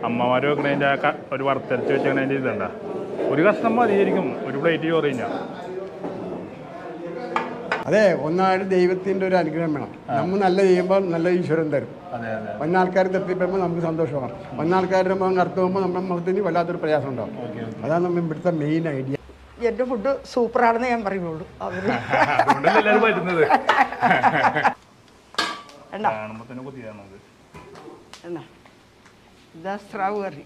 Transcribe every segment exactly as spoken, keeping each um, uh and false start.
അമ്മമാർ വെക്കണതിൻ്റെ ആ ഒരു വറുത്തരച്ച് വെച്ചതിൻ്റെ ഇതുണ്ട ഒരു കഷ്ണം മതിയായിരിക്കും ഒരു പ്ലേറ്റ് ചോറ് കഴിഞ്ഞാൽ. അതെ, ഒന്നായിട്ട് ദൈവത്തിൻ്റെ ഒരു അനുഗ്രഹം വേണം. നമ്മൾ നല്ല ചെയ്യുമ്പോൾ നല്ല ഈശ്വരൻ തരും. ഒന്നാൾക്കാർ തെറ്റിപ്പോകുമ്പോൾ നമുക്ക് സന്തോഷമാണ്. ഒന്നാൾക്കാരുടെ മുഖം കറുത്ത് പോകുമ്പോൾ നമ്മുടെ മുഖത്തിന് വല്ലാത്തൊരു പ്രയാസം ഉണ്ടാവും. അതാണ് നമ്മൾ ഇവിടുത്തെ മെയിൻ ഐഡിയ. എൻ്റെ ഫുഡ് സൂപ്പറാണെന്ന് ഞാൻ പറയുള്ളൂ. അവർ വരുന്നത് എന്നാ ഇതാ സ്രാവ് കറി.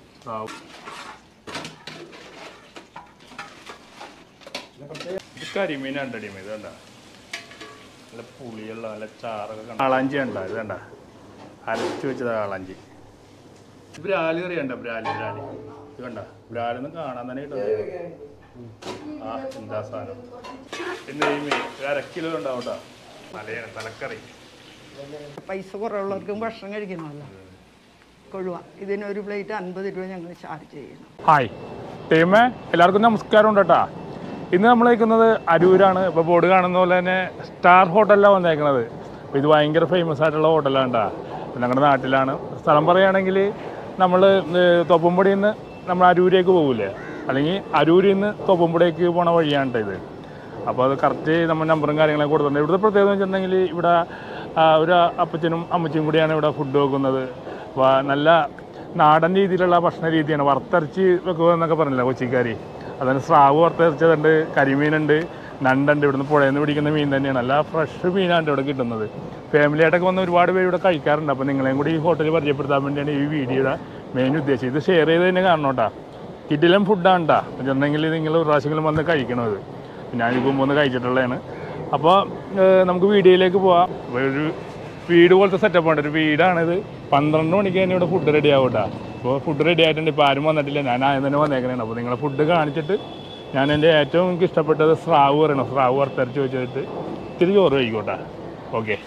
കരിമീൻ കണ്ടടിമ ഇതണ്ട നല്ല പുളിയുള്ള നല്ല ചാറൊക്കെ കാളാഞ്ചി ഉണ്ടോ ഇത് കണ്ട അരച്ചു വെച്ചതാ കാളാഞ്ചി. ബ്രാല് കറി കണ്ട ബ്രാല് ബ്രാല് ഇത് കണ്ട ബ്രാലൊന്നും കാണാൻ തന്നെ കിട്ടുന്നത്. ആ എന്താ സാധനം പിന്നെ ഈ മീൻ ഒരു അര കിലോ ഉണ്ടാവട്ടോ. തലയാണ് തലക്കറി. പൈസ കുറവുള്ളവർക്കും ഭക്ഷണം കഴിക്കണമല്ലോ. കൊഴുവ ഇതിനൊരു പ്ലേറ്റ് അൻപത് രൂപ ഞങ്ങൾ ചാർജ് ചെയ്യണം. ഹായ് ടീമേ, എല്ലാവർക്കും നമസ്കാരം ഉണ്ട് കേട്ടോ. ഇന്ന് നമ്മൾ നിൽക്കുന്നത് അരൂരാണ്. ഇപ്പോൾ ബോർഡ് കാണുന്ന പോലെ തന്നെ സ്റ്റാർ ഹോട്ടലിലാണ് വന്നേക്കുന്നത്. അപ്പോൾ ഇത് ഭയങ്കര ഫേമസ് ആയിട്ടുള്ള ഹോട്ടലാണ് കേട്ടോ. ഞങ്ങളുടെ നാട്ടിലാണ്. സ്ഥലം പറയുകയാണെങ്കിൽ നമ്മൾ തോപ്പുംപടിയിൽ നിന്ന് നമ്മൾ അരൂരേക്ക് പോകില്ലേ, അല്ലെങ്കിൽ അരൂരിൽ നിന്ന് തോപ്പുംപടിയേക്ക് പോണ വഴിയാണ് കേട്ടോ ഇത്. അപ്പോൾ അത് കറക്റ്റ് നമ്മൾ നമ്പറും കാര്യങ്ങളൊക്കെ കൊടുത്തിട്ടുണ്ട്. ഇവിടുത്തെ പ്രത്യേകത എന്ന് വെച്ചിട്ടുണ്ടെങ്കിൽ ഇവിടെ ഒരു അപ്പച്ചനും അമ്മച്ചിയും കൂടിയാണ് ഇവിടെ ഫുഡ് വെക്കുന്നത്. അപ്പോൾ നല്ല നാടൻ രീതിയിലുള്ള ഭക്ഷണ രീതിയാണ്. വറുത്തരച്ച് വെക്കുക എന്നൊക്കെ പറഞ്ഞില്ല കൊച്ചിക്കാർ. അതിന് സ്രാവ് വറുത്തരച്ചതുണ്ട്, കരിമീനുണ്ട്, നണ്ടുണ്ട്. ഇവിടുന്ന് പുഴയിൽ നിന്ന് പിടിക്കുന്ന മീൻ തന്നെയാണ്. നല്ല ഫ്രഷ് മീനാണ് ഇവിടെ കിട്ടുന്നത്. ഫാമിലിയായിട്ടൊക്കെ വന്ന് ഒരുപാട് പേര് ഇവിടെ കഴിക്കാറുണ്ട്. അപ്പോൾ നിങ്ങളെയും കൂടി ഈ ഹോട്ടൽ പരിചയപ്പെടുത്താൻ വേണ്ടിയാണ് ഈ വീഡിയോയുടെ മെയിൻ ഉദ്ദേശം. ഇത് ഷെയർ ചെയ്ത് തന്നെ കാണണം കേട്ടോ. കിടിലം ഫുഡാണ് കേട്ടോ. എന്നുണ്ടെങ്കിൽ നിങ്ങൾ ഒരു പ്രാവശ്യമെങ്കിലും വന്ന് കഴിക്കണത്. ഞാനിപ്പോൾ മുമ്പ് ഒന്ന് കഴിച്ചിട്ടുള്ളതാണ്. അപ്പോൾ നമുക്ക് വീഡിയോയിലേക്ക് പോവാം. ഒരു വീട് പോലത്തെ സെറ്റപ്പാണ്. ഒരു വീടാണിത്. പന്ത്രണ്ട് മണിക്ക് തന്നെ ഇവിടെ ഫുഡ് റെഡി ആവും കേട്ടോ. അപ്പോൾ ഫുഡ് റെഡി ആയിട്ടുണ്ട്. ഇപ്പോൾ ആരും വന്നിട്ടില്ല, ഞാൻ ആദ്യം തന്നെ വന്നേക്കണേണ്. അപ്പോൾ നിങ്ങളെ ഫുഡ് കാണിച്ചിട്ട് ഞാൻ എൻ്റെ ഏറ്റവും എനിക്ക് ഇഷ്ടപ്പെട്ടത് സ്രാവ് പറയണം. സ്രാവ് വറുത്തരച്ച് വെച്ചിട്ട് ഇത്തിരി ചോറ് കഴിക്കോട്ടെ. ഓക്കെ,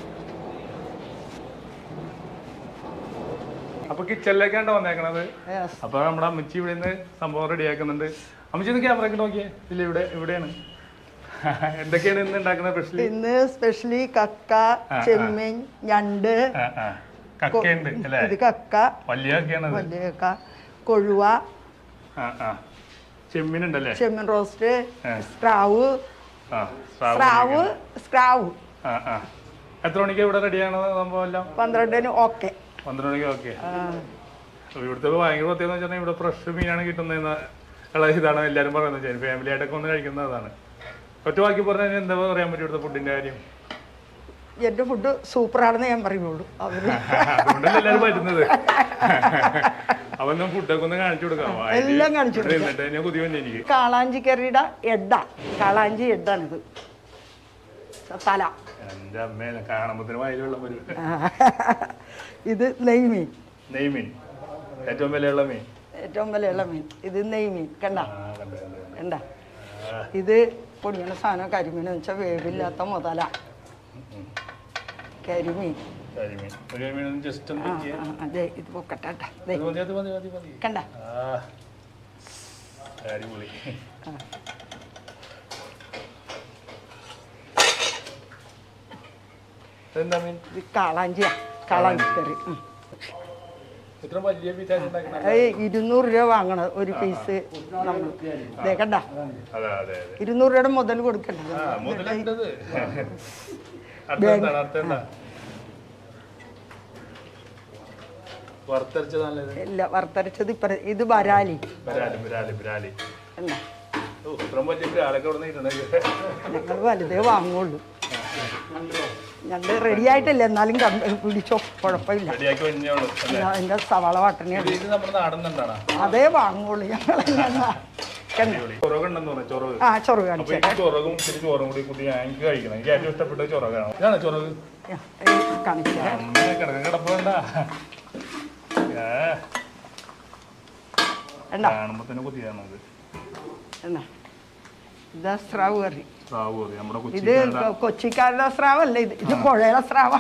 അപ്പോൾ കിച്ചണിലേക്കാണ് വന്നേക്കണത്. അപ്പോൾ നമ്മുടെ അമ്മച്ചി ഇവിടെ നിന്ന് സംഭവം റെഡിയാക്കുന്നുണ്ട്. അമ്മച്ചി ഒന്ന് ക്യാമറയ്ക്ക് നോക്കിയേ. ഇല്ല, ഇവിടെ ഇവിടെയാണ്. എന്തൊക്കെയാണ് ഇന്ന് ഉണ്ടാക്കുന്നത് സ്പെഷ്യലി? ഇന്ന് സ്പെഷ്യലി കക്ക, ചെമ്മീൻ, ഞണ്ട്. ഇത് കക്ക, വലിയ കക്ക, കൊഴുവ, ചെമ്മീൻ ഉണ്ടല്ലേ, ചെമ്മീൻ റോസ്റ്റ്, സ്രാവ് സ്രാവ് സ്രാവ്. എത്ര മണിക്ക് ഇവിടെ റെഡിയാണ് സംഭവം എല്ലാം? പന്ത്രണ്ടിന് ഓക്കെ. പന്ത്രണ്ട് മണിക്ക് ഓക്കെ. ഇവിടുത്തെ ഭയങ്കര പ്രത്യേകത വെച്ചാൽ ഇവിടെ ഫ്രഷ് മീനാണ് കിട്ടുന്നതെന്ന് ഉള്ള ഇതാണ് എല്ലാവരും പറയുന്നത്. വെച്ചാൽ ഫാമിലി ആയിട്ടൊക്കെ ഒന്ന് കഴിക്കുന്നതാണ്. ഒറ്റ ബാക്കി പറഞ്ഞാൽ എന്താ പറയാൻ പറ്റും ഇവിടുത്തെ ഫുഡിന്റെ കാര്യം? എൻ്റെ ഫുഡ് സൂപ്പറാണെന്ന് ഞാൻ പറയുള്ളൂ. അതുകൊണ്ടല്ലേ എല്ലാവരും വരുന്നത്. അവനും ഫുഡൊക്കെ ഒന്ന് കാണിച്ചു കൊടുക്കാം. എല്ലാം കാണിച്ചു കൊടുക്കാം. പുതിയ എനിക്ക് കാളാഞ്ചി കറിയുടെ എഡ, കാളാഞ്ചി എഡാണിത്. തല എന്റെ അമ്മ കാണുമ്പത്തിന് വയലുള്ള വരും. ഇത് നെയ്മീൻ. നെയ്മീൻ ഏറ്റവും വിലയുള്ള മീൻ. ഏറ്റവും വിലയുള്ള മീൻ ഇത് നെയ്മീൻ. കണ്ട കണ്ട ഇത് പൊടിയണ സാധനം. കരിമീൻ എന്ന് വെച്ചാൽ വേവില്ലാത്ത മുതല കരിമീൻ. അതെ, ഇത് പൊക്കട്ടെ. കണ്ട ഇത് കാളാഞ്ചിയാ, കാളാഞ്ചി കറി. ഇരുന്നൂറ് രൂപ വാങ്ങണ ഒരു പീസ്. നമ്മൾ ഇതേ കണ്ട ഇരുന്നൂറ് രൂപയുടെ മുതൽ കൊടുക്കണ്ട. ഇല്ല, വറുത്തരച്ചത് ഇപ്പ. ഇത് ബരാലി. ഞങ്ങൾ വലുതേ വാങ്ങുള്ളൂ. ഞങ്ങൾ റെഡി ആയിട്ടില്ല, എന്നാലും പിടിച്ചോ, കുഴപ്പമില്ല. എന്റെ സവാള വാട്ടനെയാണ്. അതേ വാങ്ങുള്ളൂ ഞങ്ങൾ. ആ ചൊറവ് കാണിച്ചു. ഇതാ സ്രാവ് കറി. ഇത് കൊച്ചിക്കാരുടെ സ്രാവല്ല, ഇത് ഇത് പുഴയുടെ സ്രാവ.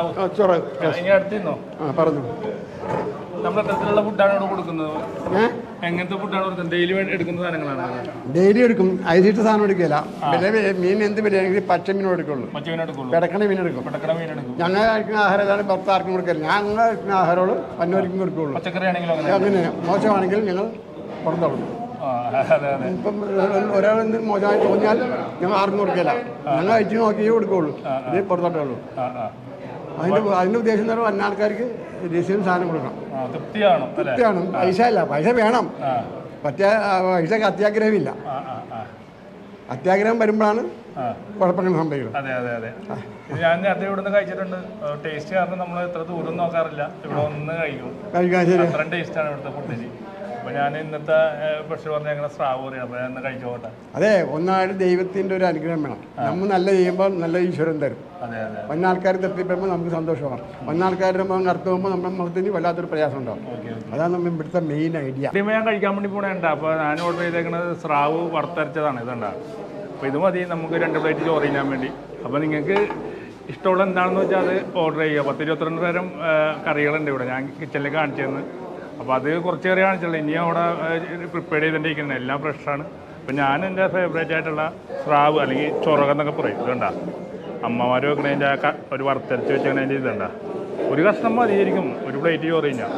പറഞ്ഞു നമ്മൾ എത്തരത്തിലുള്ള ഫുഡാണ് ഇവിടെ കൊടുക്കുന്നത്? എങ്ങനത്തെ ഫുഡാണ് ഡെയിലി എടുക്കുന്ന സാധനങ്ങളാണ്? ഡെയിലി എടുക്കും, ഐസിട്ട് സാധനം എടുക്കില്ല. വില മീൻ എന്ത് വിലയാണെങ്കിൽ പച്ച മീനും എടുക്കുള്ളൂ, പിടക്കണ മീൻ എടുക്കും. ഞങ്ങൾ കഴിക്കുന്ന ആഹാരം ഏതാണ് പുറത്ത് ആർക്കും കൊടുക്കില്ല. ഞങ്ങൾ കഴിക്കുന്ന ആഹാരങ്ങൾ പന്നോരിക്കും കൊടുക്കുള്ളൂ. അങ്ങനെ മോശമാണെങ്കിൽ ഞങ്ങൾ പുറത്തോളും. ഇപ്പം ഒരാൾ എന്ത് മോശമായി തോന്നിയാൽ ഞങ്ങൾ ആർക്കും കൊടുക്കില്ല. ഞങ്ങൾ കഴിച്ച് നോക്കിയേ കൊടുക്കുള്ളൂ, ഇത് പുറത്തോട്ടുള്ളൂ. അതിൻ്റെ അതിൻ്റെ ഉദ്ദേശം എന്ന് പറഞ്ഞാൽ വന്ന ആൾക്കാർക്ക് രസീതും സാധനം കൊടുക്കണം. തൃപ്തിയാണ്. പൈസ അല്ല, പൈസ വേണം. പറ്റ പൈസക്ക് അത്യാഗ്രഹമില്ല. അത്യാഗ്രഹം വരുമ്പോഴാണ് കുഴപ്പങ്ങൾ സംഭവിക്കുന്നത്. അതെ അതെ അതെ ഞാൻ നേരത്തെ ഇവിടെ നിന്ന് കഴിച്ചിട്ടുണ്ട്. ടേസ്റ്റ് കാരണം നമ്മൾ എത്ര ദൂരം നോക്കാറില്ല, ഇവിടെ ഒന്ന് കഴിക്കും. കഴിക്കാൻ ശരി അത്രയും ടേസ്റ്റാണ് ഇവിടുത്തെ ഫുഡിന്. അപ്പോൾ ഞാൻ ഇന്നത്തെ പക്ഷേ പറഞ്ഞ ഞങ്ങളുടെ സ്രാവ് പറയണം. അപ്പോൾ ഞാൻ കഴിച്ചു പോകട്ടെ. അതെ, ഒന്നായിട്ട് ദൈവത്തിൻ്റെ ഒരു അനുഗ്രഹം വേണം. നമ്മൾ നല്ല ചെയ്യുമ്പോൾ നല്ല ഈശ്വരൻ തരും. അതെ അതെ വന്ന ആൾക്കാർ തൃപ്തിപ്പെടുമ്പോൾ നമുക്ക് സന്തോഷമാണ്. വന്ന ആൾക്കാരുടെ മുഖം കറുത്ത് പോകുമ്പോൾ നമ്മുടെ മുഖത്തിന് വല്ലാത്തൊരു പ്രയാസം ഉണ്ടാവും. അതാണ് നമ്മൾ ഇവിടുത്തെ മെയിൻ ഐഡിയ. ഇപ്പം ഞാൻ കഴിക്കാൻ വേണ്ടി പോകണേണ്ട. അപ്പോൾ ഞാൻ ഓർഡർ ചെയ്തേക്കുന്നത് സ്രാവ് വറുത്തരച്ചതാണ്. ഇതുണ്ടാകും. അപ്പോൾ ഇത് മതി നമുക്ക് രണ്ട് പ്ലേറ്റ് ചോറ് തിന്നാൻ വേണ്ടി. അപ്പോൾ നിങ്ങൾക്ക് ഇഷ്ടമുള്ള എന്താണെന്ന് വെച്ചാൽ അത് ഓർഡർ ചെയ്യുക. പത്ത് ഇരുപത്തിരണ്ട് തരം കറികളുണ്ട് ഇവിടെ, ഞാൻ കിച്ചണിൽ കാണിച്ചു തന്ന്. അപ്പോൾ അത് കുറച്ച് കറി കാണിച്ചുള്ളൂ. ഇനി അവിടെ പ്രിപ്പയർ ചെയ്തുകൊണ്ടിരിക്കുന്നത് എല്ലാം ഫ്രഷാണ്. അപ്പോൾ ഞാൻ എൻ്റെ ഫേവറേറ്റ് ആയിട്ടുള്ള സ്രാവ് അല്ലെങ്കിൽ ചൊറക എന്നൊക്കെ പറയും. ഇതുണ്ടാ അമ്മമാർ വെക്കണതിൻ്റെ ഒരു വറുത്തരച്ച് വെച്ചതിൻ്റെ ഇതുണ്ടാ ഒരു കഷ്ണം മതിയായിരിക്കും ഒരു പ്ലേറ്റ് ചോറ് കഴിഞ്ഞാൽ.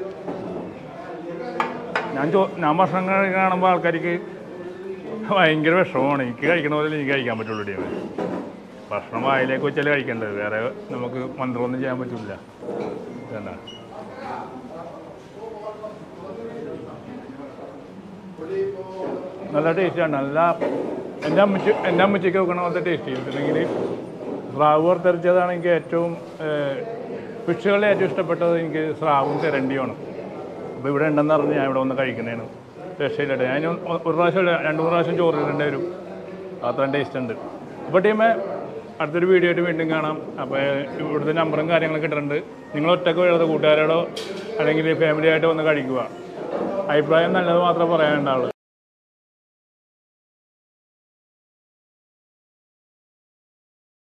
ഞാൻ ചോ ഞാൻ ഭക്ഷണം കാണുമ്പോൾ ആൾക്കാർക്ക് ഭയങ്കര വിഷമമാണ്. എനിക്ക് കഴിക്കണ പോലെ എനിക്ക് കഴിക്കാൻ പറ്റുള്ളൂ. ടീമ് ഭക്ഷണം വായിലേക്ക് വെച്ചാൽ കഴിക്കേണ്ടത്, വേറെ നമുക്ക് മന്ത്രമൊന്നും ചെയ്യാൻ പറ്റില്ല. ഇതുണ്ടാ നല്ല ടേസ്റ്റാണ്. നല്ല എൻ്റെ അമ്മച്ചി എൻ്റെ അമ്മച്ചിക്ക് വെക്കണ പോലത്തെ ടേസ്റ്റ് ചെയ്തിട്ടുണ്ടെങ്കിൽ സ്രാവ് വറുത്തരച്ചതാണ് എനിക്ക് ഏറ്റവും ഫിഷുകളിൽ ഏറ്റവും ഇഷ്ടപ്പെട്ടത്. എനിക്ക് സ്രാവും തിരണ്ടിയുമാണ്. അപ്പോൾ ഇവിടെ ഉണ്ടെന്ന് പറഞ്ഞ് ഞാൻ ഇവിടെ വന്ന് കഴിക്കണേണ്. രക്ഷയില്ലട്ടെ. ഞാൻ ഒരു പ്രാവശ്യം രണ്ട് മൂന്ന് പ്രാവശ്യം ചോറ് ഇടേണ്ടി വരും, അത്രയും ടേസ്റ്റ് ഉണ്ട്. അപ്പോൾ ടീമേ അടുത്തൊരു വീഡിയോ ആയിട്ട് വീണ്ടും കാണാം. അപ്പോൾ ഇവിടുത്തെ നമ്പറും കാര്യങ്ങളൊക്കെ ഇട്ടിട്ടുണ്ട്. നിങ്ങൾ ഒറ്റയ്ക്ക് എഴുതുക, കൂട്ടുകാരോടോ അല്ലെങ്കിൽ ഫാമിലി ആയിട്ട് വന്ന് കഴിക്കുക. അഭിപ്രായം നല്ലത് മാത്രമേ പറയാനുണ്ടാവുള്ളൂ.